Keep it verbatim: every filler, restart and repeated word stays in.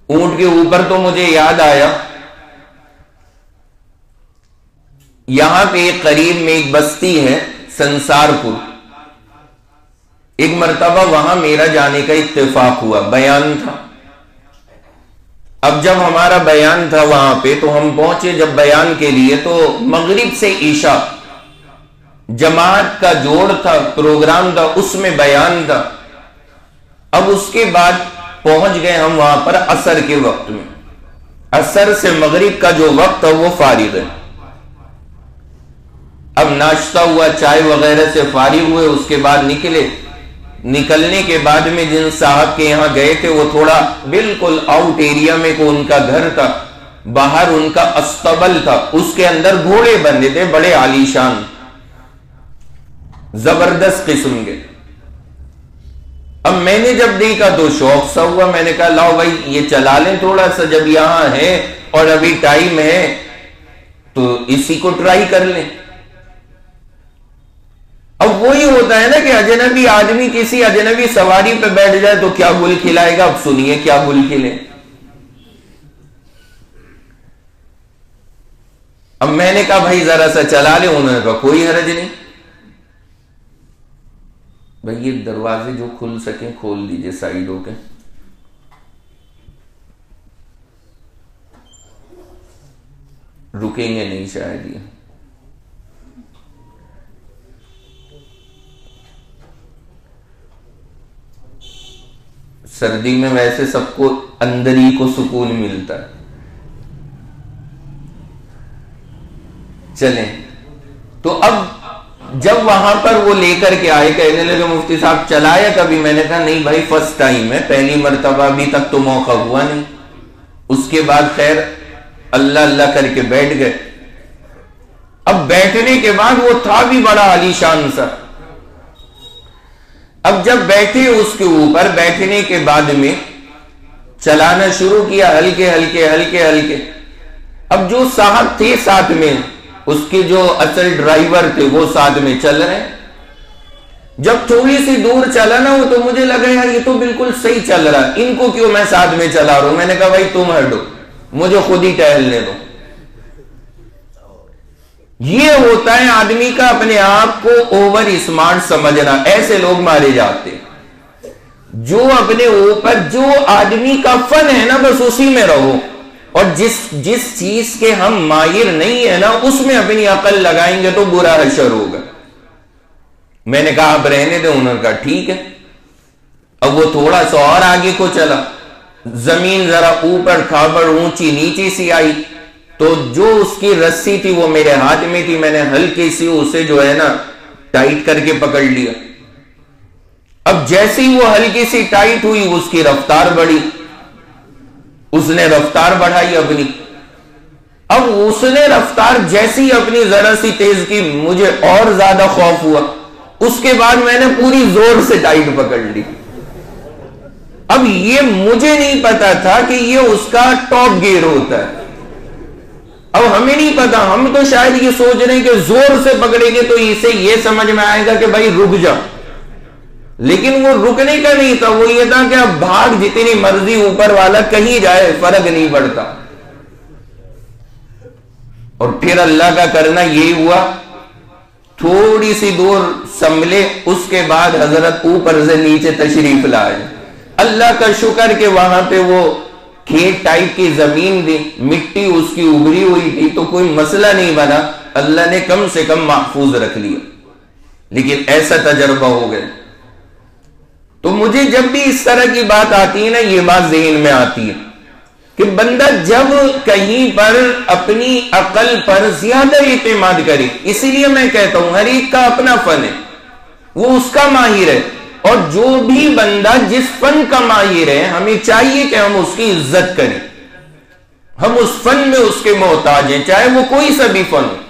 اونٹ کے اوپر تو مجھے یاد آیا، یہاں پہ ایک قریب میں ایک بستی ہے سنسار پور، ایک مرتبہ وہاں میرا جانے کا اتفاق ہوا، بیان تھا۔ اب جب ہمارا بیان تھا وہاں پہ تو ہم پہنچے جب بیان کے لیے، تو مغرب سے عشاء جماعت کا جوڑ تھا، پروگرام تھا، اس میں بیان تھا۔ اب اس کے بعد پہنچ گئے ہم وہاں پر عصر کے وقت میں، عصر سے مغرب کا جو وقت تھا وہ فارغ ہے۔ اب ناشتہ ہوا، چائے وغیرہ سے فارغ ہوئے، اس کے بعد نکلے۔ نکلنے کے بعد میں جن صاحب کے یہاں گئے تھے وہ تھوڑا بالکل آؤٹ ایریا میں کو ان کا گھر تھا، باہر ان کا استبل تھا، اس کے اندر گھوڑے بندے تھے بڑے عالیشان زبردست قسم کے۔ اب میں نے جب دیکھا تو شوق سا ہوا، میں نے کہا لاؤ بھائی یہ چلا لیں تھوڑا سا، جب یہاں ہے اور ابھی ٹائم ہے تو اسی کو ٹرائی کر لیں۔ اب وہی ہوتا ہے نا کہ اجنبی آدمی کسی اجنبی سواری پہ بیٹھ جائے تو کیا گل کھلائے گا، اب سنیے کیا گل کھلے۔ اب میں نے کہا بھائی ذرا سا چلا لیں، انہوں نے کہا کوئی حرج نہیں۔ بھائی یہ دروازے جو کھل سکیں کھول دیجئے سائڈ ہو کے۔ رکیں گے نہیں شاید یہ۔ سردی میں ویسے سب کو اندر ہی کو سکون ملتا ہے۔ چلیں تو اب جب وہاں پر وہ لے کر کے آئے، کہنے لگے مفتی صاحب چلایا کبھی؟ میں نے کہا نہیں بھائی فرسٹ ٹائم ہے، پہلی مرتبہ، ابھی تک تو موقع ہوا نہیں۔ اس کے بعد خیر اللہ اللہ کر کے بیٹھ گئے۔ اب بیٹھنے کے بعد وہ تھا بھی بڑا عالیشان سا۔ اب جب بیٹھے اس کے اوپر، بیٹھنے کے بعد میں چلانا شروع کیا ہلکے ہلکے ہلکے ہلکے۔ اب جو صاحب تھے ساتھ میں، اس کے جو اصل ڈرائیور تھے وہ ساتھ میں چل رہے ہیں۔ جب تھوڑی سی دور چلا نا وہ، تو مجھے لگا یار یہ تو بالکل صحیح چل رہا ہے، ان کو کیوں میں ساتھ میں چلا رہا ہوں؟ میں نے کہا بھائی تم ہٹو، مجھے خود ہی ٹہلنے دو۔ یہ ہوتا ہے آدمی کا اپنے آپ کو اوور اسمارٹ سمجھنا، ایسے لوگ مارے جاتے ہیں۔ جو اپنے اوپر، جو آدمی کا فن ہے نا بس اسی میں رہو، اور جس جس چیز کے ہم ماہر نہیں ہے نا اس میں اپنی عقل لگائیں گے تو برا حشر ہوگا۔ میں نے کہا اب رہنے دیں، انہوں نے کہا ٹھیک ہے۔ اب وہ تھوڑا سا اور آگے کو چلا، زمین ذرا اوپر کھابڑ اونچی نیچی سی آئی، تو جو اس کی رسی تھی وہ میرے ہاتھ میں تھی، میں نے ہلکی سی اسے جو ہے نا ٹائٹ کر کے پکڑ لیا۔ اب جیسے ہی وہ ہلکی سی ٹائٹ ہوئی اس کی رفتار بڑھی، اس نے رفتار بڑھائی اپنی۔ اب اس نے رفتار جیسی اپنی ذرا سی تیز کی، مجھے اور زیادہ خوف ہوا۔ اس کے بعد میں نے پوری زور سے ٹائٹ پکڑ لی۔ اب یہ مجھے نہیں پتا تھا کہ یہ اس کا ٹاپ گیئر ہوتا ہے۔ اب ہمیں نہیں پتا، ہم تو شاید یہ سوچ رہے ہیں کہ زور سے پکڑیں گے تو اسے یہ سمجھ میں آئے گا کہ بھائی رک جا، لیکن وہ رکنے کا نہیں تھا، وہ یہ تھا کہ اب بھاگ جتنی مرضی اوپر والا کہیں جائے فرق نہیں پڑتا۔ اور پھر اللہ کا کرنا یہی ہوا، تھوڑی سی دور سنبھلے، اس کے بعد حضرت اوپر سے نیچے تشریف لائے۔ اللہ کا شکر کہ وہاں پہ وہ کھیت ٹائپ کی زمین دی، مٹی اس کی ابری ہوئی تھی، تو کوئی مسئلہ نہیں بنا، اللہ نے کم سے کم محفوظ رکھ لیا۔ لیکن ایسا تجربہ ہو گیا۔ تو مجھے جب بھی اس طرح کی بات آتی ہے نا، یہ بات ذہن میں آتی ہے کہ بندہ جب کہیں پر اپنی عقل پر زیادہ اعتماد کرے، اسی لیے میں کہتا ہوں ہر ایک کا اپنا فن ہے، وہ اس کا ماہر ہے، اور جو بھی بندہ جس فن کا ماہر ہے ہمیں چاہیے کہ ہم اس کی عزت کریں، ہم اس فن میں اس کے محتاج ہیں، چاہے وہ کوئی سا بھی فن ہو۔